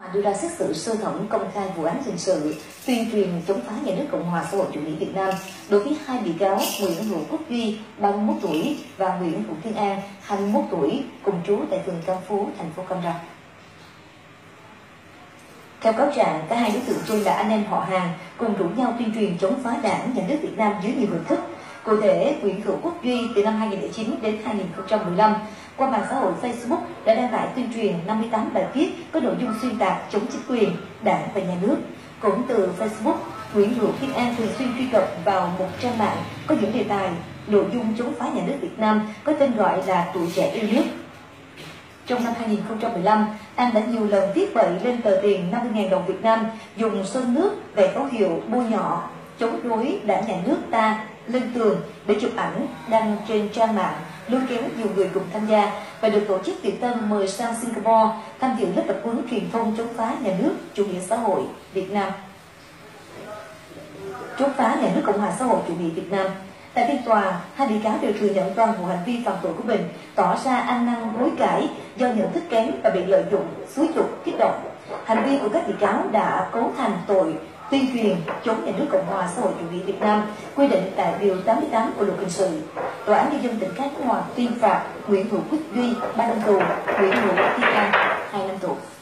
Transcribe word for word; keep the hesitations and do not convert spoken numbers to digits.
Đưa ra xét xử sơ thẩm công khai vụ án hình sự tuyên truyền chống phá nhà nước Cộng hòa xã hội chủ nghĩa Việt Nam đối với hai bị cáo Nguyễn Hữu Quốc Duy, ba mươi mốt tuổi và Nguyễn Hữu Thiên An, hai mươi mốt tuổi, cùng trú tại phường Cam Phú, thành phố Cam Ranh. Theo cáo trạng, cả hai đối tượng trên là anh em họ hàng cùng rủ nhau tuyên truyền chống phá Đảng, Nhà nước Việt Nam dưới nhiều hình thức. Cụ thể, Nguyễn Hữu Quốc Duy từ năm hai nghìn không trăm lẻ chín đến hai nghìn không trăm mười lăm qua mạng xã hội Facebook đã đăng tải tuyên truyền năm mươi tám bài viết có nội dung xuyên tạc chống chính quyền, Đảng và Nhà nước. Cũng từ Facebook, Nguyễn Hữu Thiên An thường xuyên truy cập vào một trang mạng có những đề tài nội dung chống phá Nhà nước Việt Nam có tên gọi là Tuổi Trẻ Yêu Nước. Trong năm hai nghìn không trăm mười lăm, An đã nhiều lần viết bậy lên tờ tiền năm mươi nghìn đồng Việt Nam, dùng sơn nước, vẽ dấu hiệu bôi nhọ, chống đối Đảng, Nhà nước ta lên tường để chụp ảnh đăng trên trang mạng, lôi kéo nhiều người cùng tham gia và được tổ chức Việt Tân mời sang Singapore tham dự lớp tập huấn truyền thông chống phá Nhà nước Chủ nghĩa xã hội Việt Nam. Chống phá Nhà nước Cộng hòa xã hội chủ nghĩa Việt Nam. Tại phiên tòa, hai bị cáo đều thừa nhận toàn bộ hành vi phạm tội của mình, tỏ ra ăn năn hối cải do nhận thức kém và bị lợi dụng, xúi giục, kích động. Hành vi của các bị cáo đã cấu thành tội tuyên truyền chống Nhà nước Cộng hòa xã hội chủ nghĩa Việt Nam quy định tại điều tám mươi tám của Luật Hình sự. Tòa án Nhân dân tỉnh Khánh Hòa tuyên phạt Nguyễn Hữu Quốc Duy ba năm tù, Nguyễn Hữu Thiên An hai năm tù.